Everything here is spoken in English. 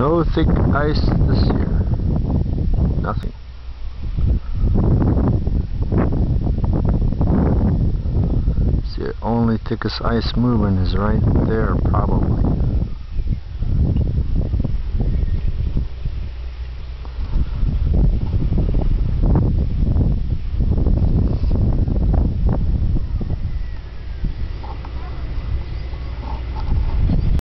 No thick ice this year. Nothing. See, the only thickest ice moving is right there, probably.